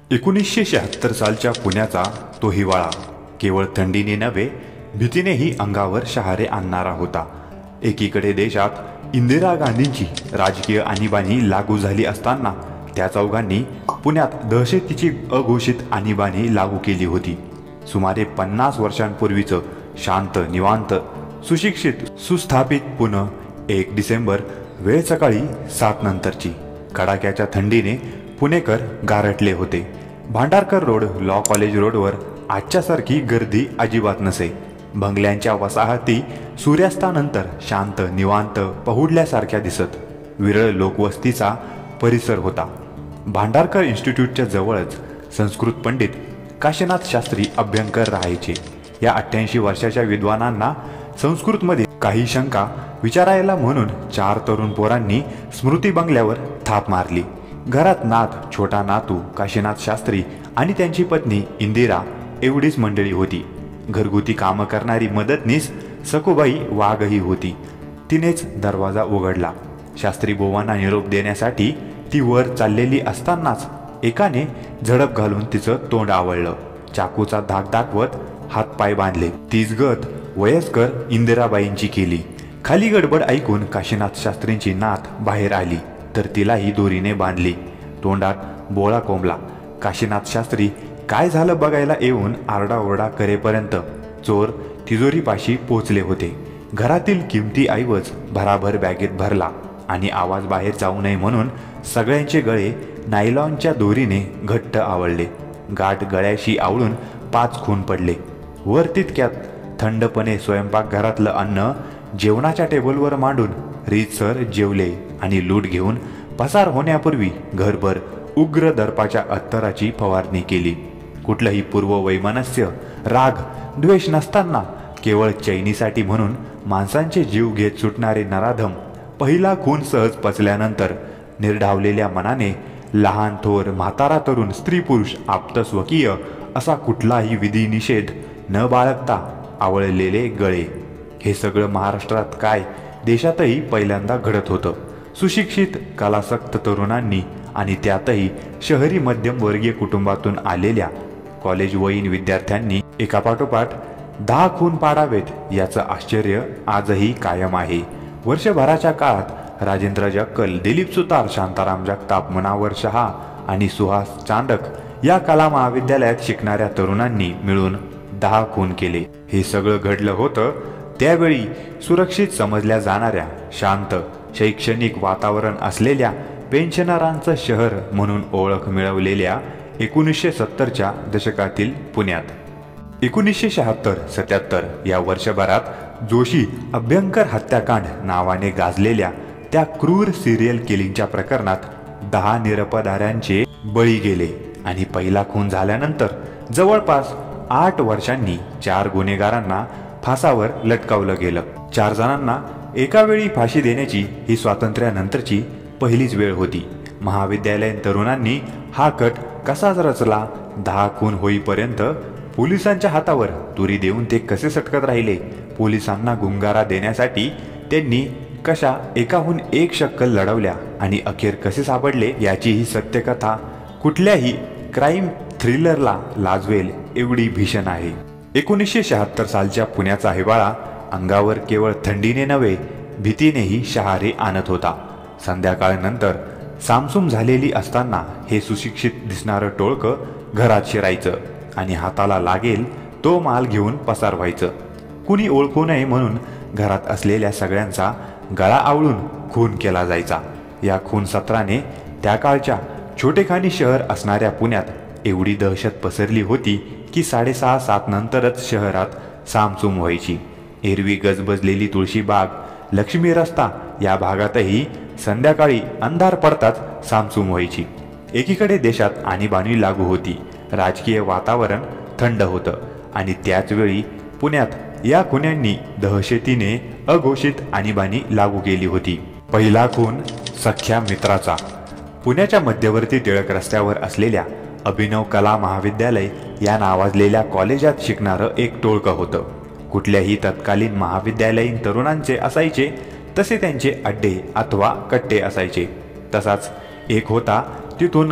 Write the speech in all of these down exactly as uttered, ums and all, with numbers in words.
एकोणीसशे शहात्तर सालच्या पुण्याचा तो हिवाळा केवळ थंडीने नव्हे भीतीनेही अंगावर शहारे आणणारा होता। एकीकडे देशात इंदिरा गांधींची राजकीय आणीबाणी लागू झाली असताना त्या चौघांनी पुण्यात दहशतीची अघोषित आणीबाणी लागू केली होती। सुमारे पन्नास वर्षांपूर्वीचं शांत निवांत सुशिक्षित सुस्थापित पुणे एक डिसेंबर वेळ सकाळी सात नंतरची कडाक्याच्या थंडीने पुणेकर गारटले होते। भांडारकर रोड लॉ कॉलेज रोडवर आजच्यासारखी गर्दी अजिबात नसे। बंगल्यांच्या वसाहती सूर्यास्तानंतर शांत निवांत पहुडल्यासारख्या दिसत। विरळ लोकवस्तीचा परिसर होता। भांडारकर इन्स्टिट्यूटच्या जवळच संस्कृत पंडित काशीनाथ शास्त्री अभ्यंकर राहायचे। या अठ्ठ्याऐंशी वर्षाच्या विद्वानांना संस्कृतमध्ये काही शंका विचारायला म्हणून चार तरुण पोरांनी स्मृती बंगल्यावर थाप मारली। घरात नाथ, छोटा नातू, काशीनाथ शास्त्री आणि त्यांची पत्नी इंदिरा एवढीच मंडळी होती। घरगुती कामं करणारी मदतनीस सखूबाई वाघही होती। तिनेच दरवाजा उघडला। शास्त्री बोवांना निरोप देण्यासाठी ती वर चाललेली असतानाच एकाने झडप घालून तिचं तोंड आवळलं। चाकूचा धाक दाखवत हातपाय बांधले। तीच गत वयस्कर इंदिराबाईंची केली। खाली गडबड ऐकून काशीनाथ शास्त्रींची नात बाहेर आली तर तिलाही दोरीने बांधली। तोंडात बोळा कोंबला। काशीनाथ शास्त्री काय झालं बघायला येऊन आरडाओरडा करेपर्यंत चोर तिजोरीपाशी पोचले होते। घरातील किमती ऐवज भराभर बॅगेत भरला आणि आवाज बाहेर जाऊ नये म्हणून सगळ्यांचे गळे नायलॉनच्या दोरीने घट्ट आवळले। गाठ गळ्याशी आवळून पाच खून पडले। वर तितक्यात थंडपणे स्वयंपाकघरातलं अन्न जेवणाच्या टेबलवर मांडून रीतसर जेवले आणि लूट घेऊन पसार होण्यापूर्वी घरभर उग्र दर्पाच्या अत्तराची फवारणी केली। कुठलंही पूर्ववैमनस्य राग द्वेष नसताना केवळ चैनीसाठी म्हणून माणसांचे जीव घेत सुटणारे नराधम पहिला खून सहज पचल्यानंतर निर्ढावलेल्या मनाने लहान थोर म्हातारा तरुण स्त्री पुरुष आप्तस्वकीय असा कुठलाही विधी निषेध न बाळगता आवळलेले गळे। हे सगळं महाराष्ट्रात काय देशातही पहिल्यांदा घडत होतं। सुशिक्षित कलासक्त तरुणांनी आणि त्यातही शहरी मध्यमवर्गीय कुटुंबातून आलेल्या कॉलेजवयीन विद्यार्थ्यांनी एकापाठोपाठ दहा खून पाडावेत याचं आश्चर्य आजही कायम आहे। वर्षभराच्या काळात राजेंद्र जक्कल, दिलीप सुतार, शांताराम जगताप, मुनावर शहा आणि सुहास चांडक या कला महाविद्यालयात शिकणाऱ्या तरुणांनी मिळून दहा खून केले। हे सगळं घडलं होतं त्यावेळी सुरक्षित समजल्या जाणाऱ्या शांत शैक्षणिक वातावरण असलेल्या पेन्शनरांचं शहर म्हणून ओळख मिळवलेल्या एकोणीसशे सत्तरच्या दशकातील पुण्यात। एकोणीसशे शहात्तर सत्याहत्तर या वर्षभरात जोशी अभ्यंकर हत्याकांड नावाने गाजलेल्या त्या क्रूर सिरियल किलिंगच्या प्रकरणात दहा निरपराध्यांचे बळी गेले आणि पहिला खून झाल्यानंतर जवळपास आठ वर्षांनी चार गुन्हेगारांना फासावर लटकावलं गेलं। चार जणांना एका वेळी फाशी देण्याची ही स्वातंत्र्यानंतरची पहिलीच वेळ होती। महाविद्यालयीन तरुणांनी हा कट कसाच रचला? दहा खून होईपर्यंत पोलिसांच्या हातावर तुरी देऊन ते कसे सटकत राहिले? पोलिसांना गुंगारा देण्यासाठी त्यांनी कशा एकाहून एक शक्कल लढवल्या आणि अखेर कसे सापडले याची ही सत्यकथा कुठल्याही क्राईम थ्रिलरला लाजवेल एवढी भीषण आहे। एकोणीसशे शहात्तर सालच्या पुण्याचा हिवाळा अंगावर केवळ थंडीने नव्हे भीतीनेही शहारे आणत होता। संध्याकाळनंतर सामसूम झालेली असताना हे सुशिक्षित दिसणारं टोळकं घरात शिरायचं आणि हाताला लागेल तो माल घेऊन पसार व्हायचं। कुणी ओळखू नये म्हणून घरात असलेल्या सगळ्यांचा गळा आवळून खून केला जायचा। या खून सत्राने त्या काळच्या छोटेखानी शहर असणाऱ्या पुण्यात एवढी दहशत पसरली होती की साडेसहा सात नंतरच शहरात सामसूम व्हायची। एरवी गजबजलेली तुळशीबाग, लक्ष्मी रस्ता या भागातही संध्याकाळी अंधार पडताच सामसूम व्हायची। एकीकडे देशात आणीबाणी लागू होती, राजकीय वातावरण थंड होतं आणि त्याच वेळी पुण्यात या खुन्यांनी दहशतीने अघोषित आणीबाणी लागू केली होती। पहिला खून सख्या मित्राचा। पुण्याच्या मध्यवर्ती टिळक रस्त्यावर असलेल्या अभिनव कला महाविद्यालय या नावाजलेल्या कॉलेजात शिकणारं एक टोळकं होतं। कुठल्याही तत्कालीन महाविद्यालयीन तरुणांचे असायचे तसे त्यांचे अड्डे अथवा कट्टे असायचे। तसाच एक होता तिथूनच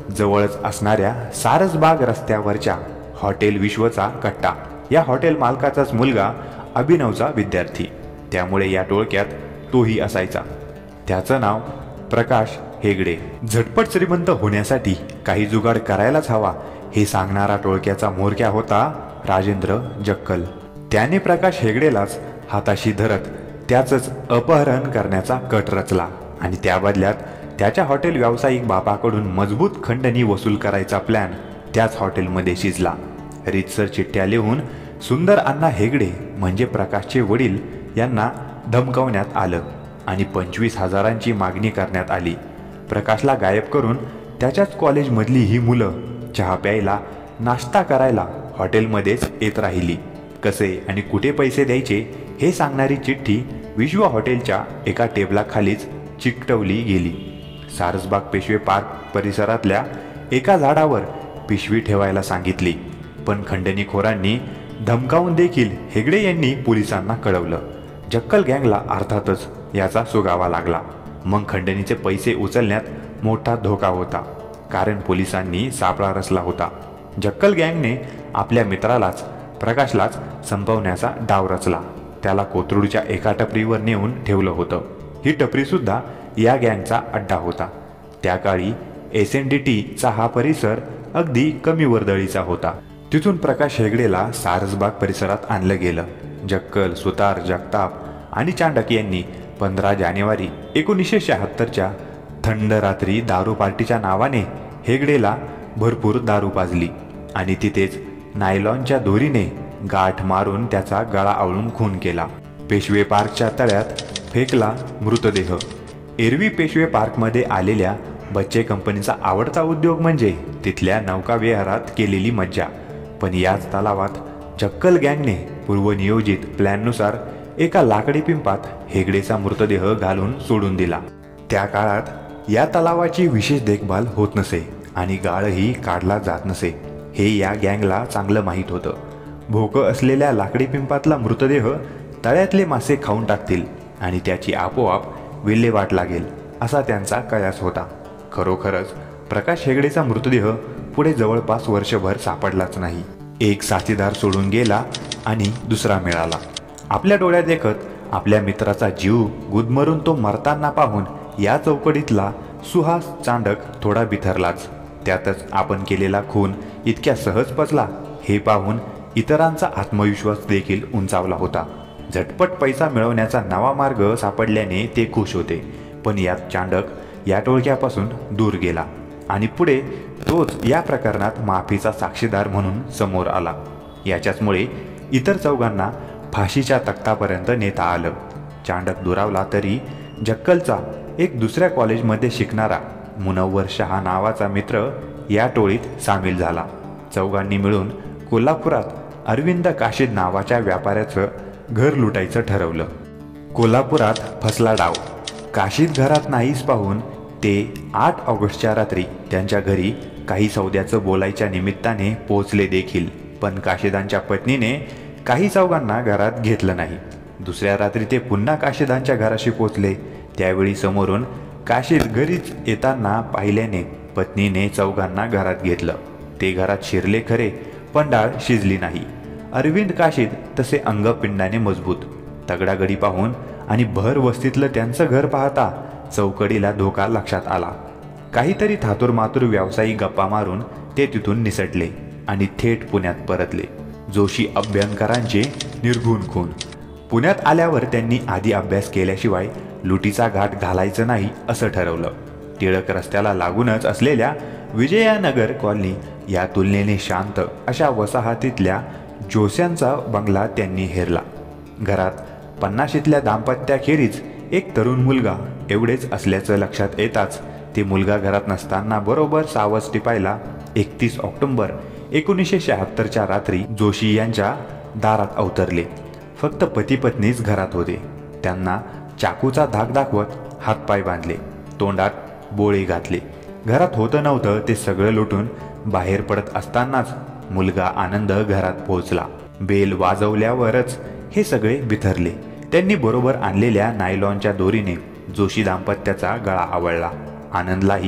जवळच असणाऱ्या सारसबाग रस्त्यावरच्या हॉटेल विश्वचा कट्टा या हॉटेल मालकाचाच मुलगा अभिनवचा विद्यार्थी, त्यामुळे या टोळक्यात तोही असायचा. त्याचं नाव प्रकाश हेगडे. झटपट श्रीमंत होण्यासाठी काही जुगाड करायलाच हवा हे सांगणारा टोळक्याचा म्होरक्या होता राजेंद्र जक्कल. त्याने प्रकाश हेगडेलाच हाताशी धरत त्याचंच अपहरण करण्याचा कट रचला आणि त्या बदल्यात त्याच्या हॉटेल व्यावसायिक बापाकडून मजबूत खंडणी वसूल करायचा प्लॅन त्याच हॉटेलमध्ये शिजला. रीतसर चिठ्ठ्या लिहून सुंदर अण्णा हेगडे म्हणजे प्रकाशचे वडील यांना धमकावण्यात आलं आणि पंचवीस हजारांची मागणी करण्यात आली. प्रकाशला गायब करून त्याच्याच कॉलेजमधली ही मुलं चहा प्यायला, नाश्ता करायला हॉटेलमध्येच येत राहिली. कसे आणि कुठे पैसे द्यायचे हे सांगणारी चिठ्ठी विश्व हॉटेलच्या एका टेबलाखालीच चिकटवली गेली. सारसबाग पेशवे पार्क परिसरातल्या एका झाडावर पिशवी ठेवायला सांगितली, पण खंडणीखोरांनी धमकावून देखील हेगडे यांनी पोलिसांना कळवलं. जक्कल गँगला अर्थातच याचा सुगावा लागला. मग खंडणीचे पैसे उचलण्यात मोठा धोका होता, कारण पोलिसांनी सापळा रचला होता. जक्कल गँगने आपल्या मित्रालाच प्रकाशलाच संपवण्याचा डाव रचला. त्याला कोथरूडच्या एका टपरीवर नेऊन ठेवलं होतं. ही टपरीसुद्धा या गँगचा अड्डा होता. त्या काळी एस एन डी टीचा हा परिसर अगदी कमी वर्दळीचा होता. तिथून प्रकाश हेगडेला सारसबाग परिसरात आणलं गेलं. जक्कल, सुतार, जगताप आणि चांडक यांनी पंधरा जानेवारी एकोणीसशे शहात्तरच्या थंड रात्री दारू पार्टीच्या नावाने हेगडेला भरपूर दारू पाजली आणि तिथेच नायलॉनच्या दोरीने गाठ मारून त्याचा गळा आवळून खून केला. पेशवे पार्कच्या तळ्यात फेकला मृतदेह. एरवी पेशवे पार्कमध्ये आलेल्या बच्चे कंपनीचा आवडता उद्योग म्हणजे तिथल्या नौकाविहारात केलेली मज्जा. पण याच तलावात जक्कल गँगने पूर्वनियोजित प्लॅननुसार एका लाकडी पिंपात हेगडेचा मृतदेह घालून सोडून दिला. त्या काळात या तलावाची विशेष देखभाल होत नसे आणि गाळही काढला जात नसे हे या गँगला चांगलं माहीत होतं. भोकं असलेल्या लाकडी पिंपातला मृतदेह तळ्यातले मासे खाऊन टाकतील आणि त्याची आपोआप विल्हेवाट लागेल असा त्यांचा कयास होता. खरोखरच प्रकाश हेगडेचा मृतदेह पुढे जवळपास वर्षभर सापडलाच नाही. एक साथीदार सोडून गेला आणि दुसरा मिळाला. आपल्या डोळ्यात देखत आपल्या मित्राचा जीव गुदमरून तो मरताना पाहून या चौकडीतला सुहास चांडक थोडा बिथरलाच. त्यातच आपण केलेला खून इतक्या सहज पचला हे पाहून इतरांचा आत्मविश्वास देखील उंचावला होता. झटपट पैसा मिळवण्याचा नवा मार्ग सापडल्याने ते खुश होते. पण यात चांडक या टोळक्यापासून दूर गेला आणि पुढे तोच या प्रकरणात माफीचा साक्षीदार म्हणून समोर आला. याच्याचमुळे इतर चौघांना फाशीच्या तख्तापर्यंत नेता आलं. चांडक दुरावला तरी जक्कलचा एक दुसऱ्या कॉलेजमध्ये शिकणारा मुनव्वर शहा नावाचा मित्र या टोळीत सामील झाला. चौघांनी मिळून कोल्हापुरात अरविंद काशीद नावाच्या व्यापाऱ्याचं घर लुटायचं ठरवलं. कोल्हापुरात फसला डाव. काशीद घरात नाहीच पाहून ते आठ ऑगस्टच्या रात्री त्यांच्या घरी काही सौद्याचं बोलायच्या निमित्ताने पोचले देखील. पण काशीदांच्या पत्नीने काही चौघांना घरात घेतलं नाही. दुसऱ्या रात्री ते पुन्हा काशीदांच्या घराशी पोचले. त्यावेळी समोरून काशीद घरीच येताना पाहिल्याने पत्नीने चौघांना घरात घेतलं. ते घरात शिरले खरे, पण डाळ शिजली नाही. अरविंद काशीद तसे अंगपिंडाने मजबूत. तगडागडी पाहून आणि भर वस्तीतलं त्यांचं घर पाहता चौकडीला धोका लक्षात आला. काहीतरी थातुरमातुर व्यावसायिक गप्पा मारून ते तिथून निसटले आणि थेट पुण्यात परतले. जोशी अभ्यंकरांचे निर्घुण खून. पुण्यात आल्यावर त्यांनी आधी अभ्यास केल्याशिवाय लुटीचा घाट घालायचं नाही असं ठरवलं. टिळक रस्त्याला लागूनच असलेल्या विजयानगर कॉलनी या तुलनेने शांत अशा वसाहतीतल्या जोस्यांचा बंगला त्यांनी हेरला. घरात पन्नाशीतल्या दाम्पत्याखेरीज एक तरुण मुलगा एवढेच असल्याचं लक्षात येताच ते मुलगा घरात नसताना बरोबर सावज टिपायला एकतीस ऑक्टोबर एकोणीसशे शहात्तरच्या रात्री जोशी यांच्या दारात अवतरले. फक्त पती पत्नीच घरात होते. त्यांना चाकूचा धाक दाखवत हातपाय बांधले, तोंडात बोळे घातले. घरात होतं नव्हतं ते सगळं लुटून बाहेर पडत असतानाच मुलगा आनंद घरात पोहोचला. बेल वाजवल्यावरच हे सगळे बिथरले. त्यांनी बरोबर आणलेल्या नायलॉनच्या दोरीने जोशी दाम्पत्याचा गळा आवळला. आनंदलाही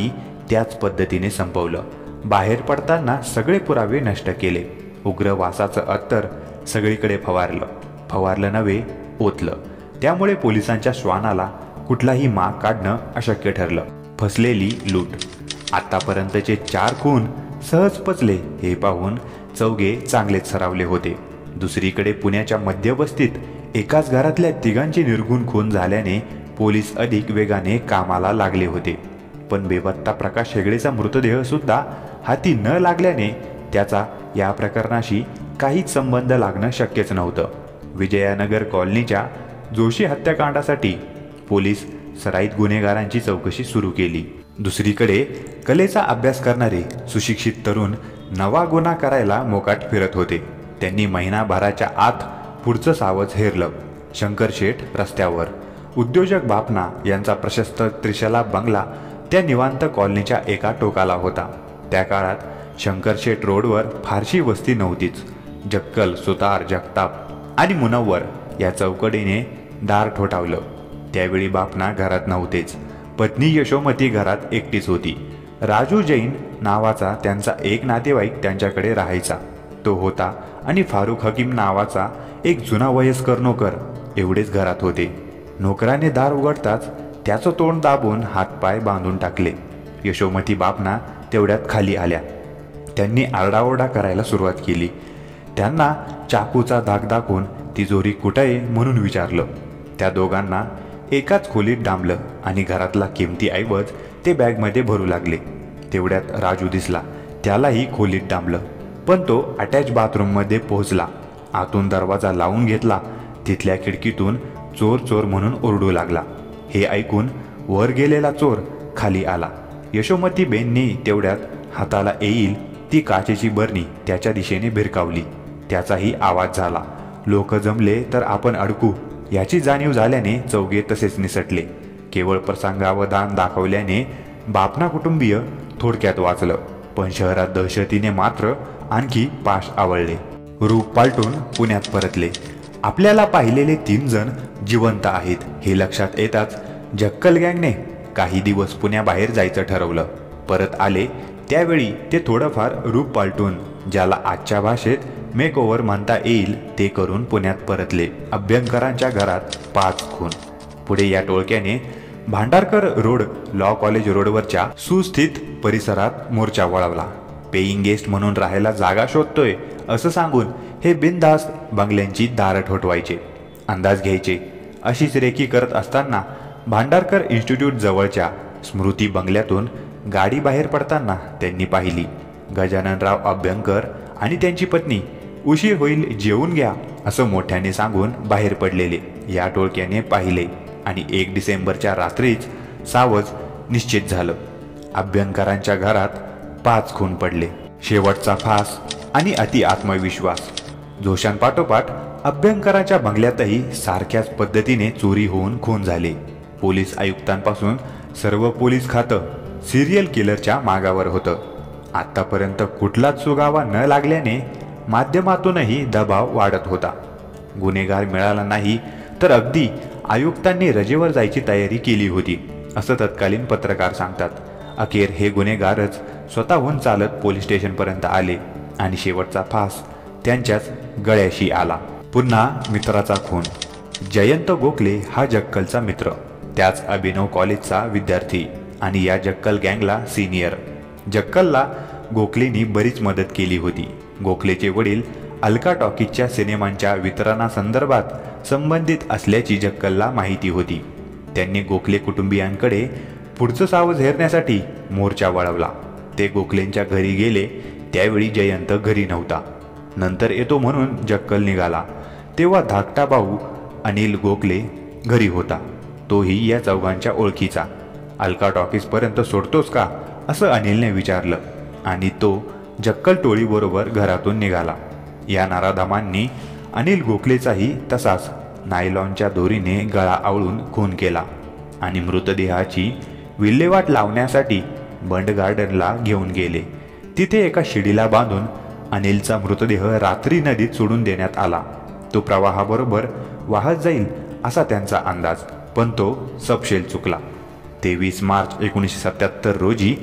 त्याच पद्धतीने संपवलं. बाहेर पडताना सगळे पुरावे नष्ट केले. उग्र वासाचं अत्तर सगळीकडे फवारलं. फवारलं नव्हे, ओतलं. त्यामुळे पोलिसांच्या श्वानाला कुठलाही माग काढणं अशक्य ठरलं. फसलेली लूट. आतापर्यंतचे चार खून सहज पचले हे पाहून चौघे चांगलेच सरावले होते. दुसरीकडे पुण्याच्या मध्यवस्तीत एकाच घरातल्या तिघांचे निर्घुण खून झाल्याने पोलीस अधिक वेगाने कामाला लागले होते. पण बेपत्ता प्रकाश हेगडेचा मृतदेह सुद्धा हाती न लागल्याने त्याचा या प्रकरणाशी काहीच संबंध लागणं शक्यच नव्हतं. विजयानगर कॉलनीच्या जोशी हत्याकांडासाठी पोलीस सराईत गुन्हेगारांची चौकशी सुरू केली. दुसरीकडे कलेचा अभ्यास करणारे सुशिक्षित तरुण नवा गुन्हा करायला मोकाट फिरत होते. त्यांनी महिनाभराच्या आत पुढचं सावज हेरलं. शंकरशेठ रस्त्यावर. उद्योजक बापना यांचा प्रशस्त त्रिशला बंगला त्या निवांत कॉलनीच्या एका टोकाला होता. त्या काळात शंकरशेठ रोडवर फारशी वस्ती नव्हतीच. जक्कल, सुतार, जगताप आणि मुनव्वर या चौकडीने दार ठोठावलं. त्यावेळी बापना घरात नव्हतेच. पत्नी यशोमती घरात एकटीच होती. राजू जैन नावाचा त्यांचा एक नातेवाईक त्यांच्याकडे राहायचा. तो होता आणि फारुख हकीम नावाचा एक जुना वयस्कर नोकर एवढेच घरात होते. नोकराने दार उघडताच त्याचं तोंड दाबून हातपाय बांधून टाकले. यशोमती बापना तेवढ्यात खाली आल्या. त्यांनी आरडाओरडा करायला सुरुवात केली. त्यांना चाकूचा धाक दाखवून तिजोरी कुठे आहे म्हणून विचारलं. त्या दोघांना एकाच खोलीत डांबलं आणि घरातला किमती ऐवज ते बॅगमध्ये भरू लागले. तेवढ्यात राजू दिसला. त्यालाही खोलीत डांबलं, पण तो अटॅच बाथरूममध्ये पोहोचला. आतून दरवाजा लावून घेतला. तिथल्या खिडकीतून चोर चोर म्हणून ओरडू लागला. हे ऐकून वर गेलेला चोर खाली आला. यशोमती बेननी तेवढ्यात हाताला येईल ती काचेची बरणी त्याच्या दिशेने भिरकावली. त्याचाही आवाज झाला. लोक जमले तर आपण अडकू याची जाणीव झाल्याने चौघे तसेच निसटले. केवळ प्रसंगावधान दाखवल्याने बापना कुटुंबीय थोडक्यात वाचलं, पण शहरात दहशतीने मात्र आणखी पाश आवळले. रूप पालटून पुण्यात परतले. आपल्याला पाहिलेले तीन जण जिवंत आहेत हे लक्षात येताच जक्कल गँगने काही दिवस पुण्याबाहेर जायचं ठरवलं. परत आले त्यावेळी ते थोडंफार रूप पालटून, ज्याला आजच्या भाषेत मेकओव्हर म्हणता येईल, ते करून पुण्यात परतले. अभ्यंकरांच्या घरात पाच खून. पुढे या टोळक्याने भांडारकर रोड, लॉ कॉलेज रोडवरच्या सुस्थित परिसरात मोर्चा वळवला. पेईंग गेस्ट म्हणून राहायला जागा शोधतोय असं सांगून हे बिनधास्त बंगल्यांची दारं ठोठवायचे, अंदाज घ्यायचे. अशीच रेकी करत असताना भांडारकर इन्स्टिट्यूट जवळच्या स्मृती बंगल्यातून गाडी बाहेर पडताना त्यांनी पाहिली. गजाननराव अभ्यंकर आणि त्यांची पत्नी उशीर होईल जेवून घ्या असं मोठ्याने सांगून बाहेर पडलेले या टोळक्याने पाहिले आणि एक डिसेंबरच्या रात्रीच सावज निश्चित झालं. अभ्यंकरांच्या घरात पाच खून पडले. शेवटचा फास आणि अति आत्मविश्वास. जोशांपाठोपाठ अभ्यंकरांच्या बंगल्यातही सारख्याच पद्धतीने चोरी होऊन खून झाले. पोलीस आयुक्तांपासून सर्व पोलीस खातं सिरियल किलरच्या मागावर होतं. आतापर्यंत कुठलाच सुगावा न लागल्याने माध्यमातूनही दबाव वाढत होता. गुन्हेगार मिळाला नाही तर अगदी आयुक्तांनी रजेवर जायची तयारी केली होती असं तत्कालीन पत्रकार सांगतात. अखेर हे गुन्हेगारच स्वतःहून चालत पोलीस स्टेशनपर्यंत आले आणि शेवटचा फास त्यांच्याच गळ्याशी आला. पुन्हा मित्राचा खून. जयंत गोखले हा जक्कलचा मित्र, त्याच अभिनव कॉलेजचा विद्यार्थी आणि या जक्कल गँगला सिनियर. जक्कलला गोखलेंनी बरीच मदत केली होती. गोखलेचे वडील अलका टॉकीजच्या सिनेमांच्या वितरणासंदर्भात संबंधित असल्याची जक्कलला माहिती होती. त्यांनी गोखले कुटुंबियांकडे पुढचं सावज हेरण्यासाठी मोर्चा वळवला. ते गोखलेंच्या घरी गेले त्यावेळी जयंत घरी नव्हता. नंतर येतो म्हणून जक्कल निघाला तेव्हा धाकटा भाऊ अनिल गोखले घरी होता. तोही या चौघांच्या ओळखीचा. अलका टॉकीजपर्यंत सोडतोस का असं अनिलने विचारलं आणि तो जक्कल टोळीबरोबर घरातून निघाला. या नाराधामांनी अनिल गोखलेचाही तसाच नायलॉनच्या दोरीने गळा आवळून खून केला आणि मृतदेहाची विल्हेवाट लावण्यासाठी बंड गार्डनला घेऊन गेले. तिथे एका शिडीला बांधून अनिलचा मृतदेह रात्री नदीत सोडून देण्यात आला. तो प्रवाहाबरोबर वाहत जाईल असा त्यांचा अंदाज, पण तो सपशेल चुकला. तेवीस मार्च एकोणीसशे सत्याहत्तर रोजी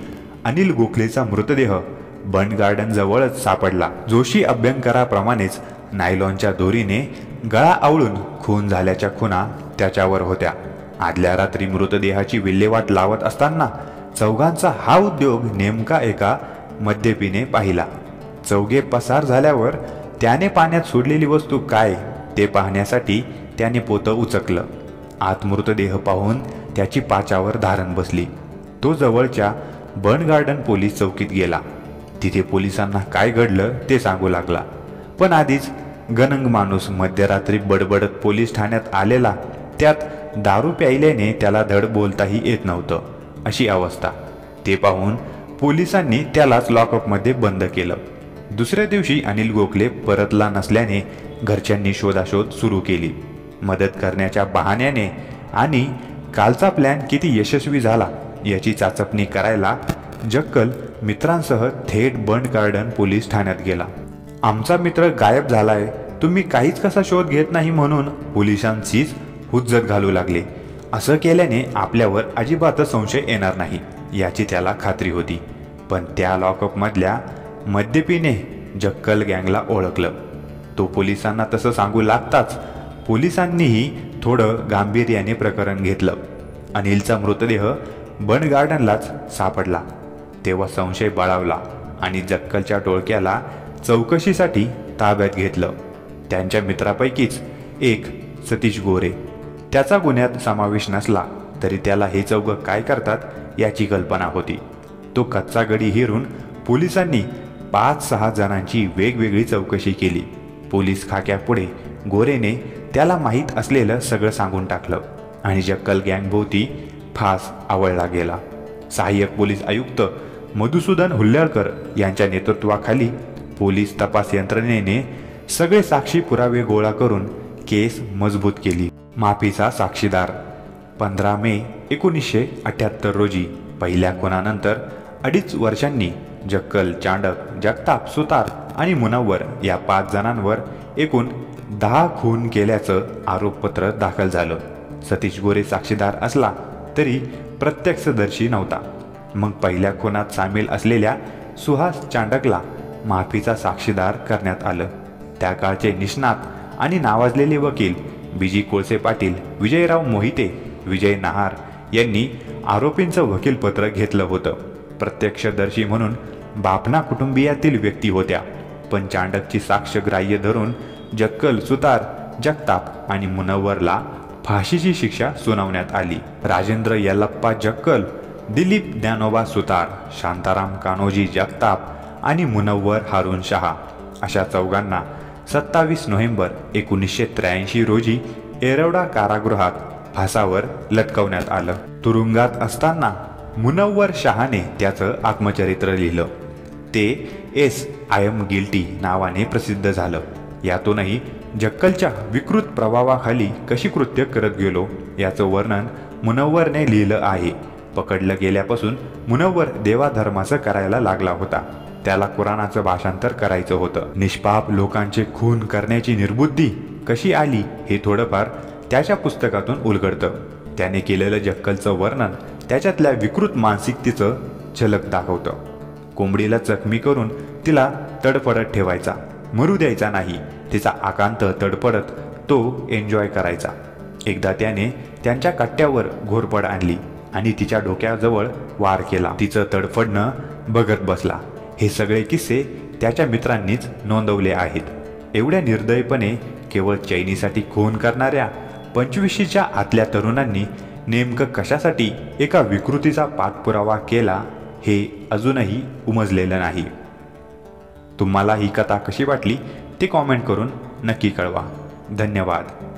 अनिल गोखलेचा मृतदेह बंड गार्डन जवळच सापडला। जोशी अभ्यंकराप्रमाणेच नायलॉनच्या दोरीने गळा आवळून खून झाल्याच्या खुणा त्याच्यावर होत्या। आदल्या रात्री मृतदेहाची विल्हेवाट लावत असताना चौघांचा हा उद्योग नेमका एका मद्यपीने पाहिला। चौघे पसार झाल्यावर त्याने पाण्यात सोडलेली वस्तू काय ते पाहण्यासाठी त्याने पोतं उचकलं। आत मृतदेह पाहून त्याची पाचावर धारण बसली। तो जवळच्या बर्न गार्डन पोलीस चौकीत गेला। तिथे पोलिसांना काय घडलं ते सांगू लागला, पण आधीच गनंग माणूस मध्यरात्री बडबडत पोलीस ठाण्यात आलेला, त्यात दारू प्यायल्याने त्याला धड बोलताही येत नव्हतं अशी अवस्था। ते पाहून पोलिसांनी त्यालाच लॉकअपमध्ये बंद केलं। दुसऱ्या दिवशी अनिल गोखले परतला नसल्याने घरच्यांनी शोधाशोध सुरू केली। मदत करण्याच्या बहाण्याने आणि कालचा प्लॅन किती यशस्वी झाला याची चाचपणी करायला जक्कल मित्रांसह थेट बर्न गार्डन पोलीस ठाण्यात गेला। आमचा मित्र गायब झालाय, तुम्ही काहीच कसा शोध घेत नाही म्हणून पोलिसांचीच हुज्जत घालू लागले। असं केल्याने आपल्यावर अजिबातच संशय येणार नाही याची त्याला खात्री होती। पण त्या लॉकअपमधल्या मद्यपीने जक्कल गँगला ओळखलं। तो पोलिसांना तसं सांगू लागताच पोलिसांनीही थोडं गांभीर्याने प्रकरण घेतलं। अनिलचा मृतदेह बर्न गार्डनलाच सापडला तेव्हा संशय बळावला आणि जक्कलच्या टोळक्याला चौकशीसाठी ताब्यात घेतलं। त्यांच्या मित्रापैकीच एक सतीश गोरे, त्याचा गुन्ह्यात समावेश नसला तरी त्याला हे चौघं काय करतात याची कल्पना होती। तो कच्चा गडी हेरून पोलिसांनी पाच सहा जणांची वेगवेगळी चौकशी केली। पोलीस खाक्यापुढे गोरेने त्याला माहीत असलेलं सगळं सांगून टाकलं आणि जक्कल गँगभोवती फास आवळला गेला। सहाय्यक पोलीस आयुक्त मधुसूदन हुल्लळकर यांच्या नेतृत्वाखाली पोलीस तपास यंत्रणेने सगळे साक्षी पुरावे गोळा करून केस मजबूत केली। माफीचा साक्षीदार पंधरा मे एकोणीसशे अठ्याहत्तर रोजी पहिल्या खुनानंतर अडीच वर्षांनी जक्कल, चांडक, जगताप, सुतार आणि मुनव्वर या पाच जणांवर एकूण दहा खून केल्याचं आरोपपत्र दाखल झालं। सतीश गोरे साक्षीदार असला तरी प्रत्यक्षदर्शी नव्हता। मग पहिल्या खुनात सामील असलेल्या सुहास चांडकला माफीचा साक्षीदार करण्यात आलं। त्या काळचे निष्णात आणि नावाजलेले वकील बीजी कोळसे पाटील, विजयराव मोहिते, विजय नहार यांनी आरोपींचं वकीलपत्र घेतलं होतं। प्रत्यक्षदर्शी म्हणून बापना कुटुंबियातील व्यक्ती होत्या, पण चांडकची साक्ष ग्राह्य धरून जक्कल, सुतार, जगताप आणि मुनव्वरला फाशीची शिक्षा सुनावण्यात आली। राजेंद्र यल्लप्पा जक्कल, दिलीप ज्ञानोबा सुतार, शांताराम कान्होजी जगताप आणि मुनव्वर हारून शहा अशा चौघांना सत्तावीस नोव्हेंबर एकोणीसशे त्र्याऐंशी रोजी येरवडा कारागृहात फासावर लटकवण्यात आलं। तुरुंगात असताना मुनव्वर शहाने त्याचं आत्मचरित्र लिहिलं। ते एस आय एम गिल्टी नावाने प्रसिद्ध झालं। यातूनही जक्कलच्या विकृत प्रभावाखाली कशी कृत्य करत गेलो याचं वर्णन मुनव्वरने लिहिलं आहे। पकडलं गेल्यापासून मुनव्वर देवाधर्माचं करायला लागला होता। त्याला कुराणाचं भाषांतर करायचं होतं। निष्पाप लोकांचे खून करण्याची निर्बुद्धी कशी आली हे थोडंफार त्याच्या पुस्तकातून उलगडतं। त्याने केलेलं जक्कलचं वर्णन त्याच्यातल्या विकृत मानसिकतेचं झलक दाखवतं। कोंबडीला जखमी करून तिला तडफडत ठेवायचा, मरू द्यायचा नाही। तिचा आकांत तडफडत तो एन्जॉय करायचा। एकदा त्याने त्यांच्या कट्ट्यावर घोरपड आणली आणि तिच्या डोक्याजवळ वार केला। तिचं तडफडणं बघत बसला। हे सगळे किस्से त्याच्या मित्रांनीच नोंदवले आहेत। एवढ्या निर्दयपणे केवळ चैनीसाठी खून करणाऱ्या पंचवीशीच्या आतल्या तरुणांनी नेमकं कशासाठी एका विकृतीचा पाठपुरावा केला हे अजूनही उमजलेलं नाही। तुम्हाला ही कथा कशी वाटली ते कॉमेंट करून नक्की कळवा। धन्यवाद।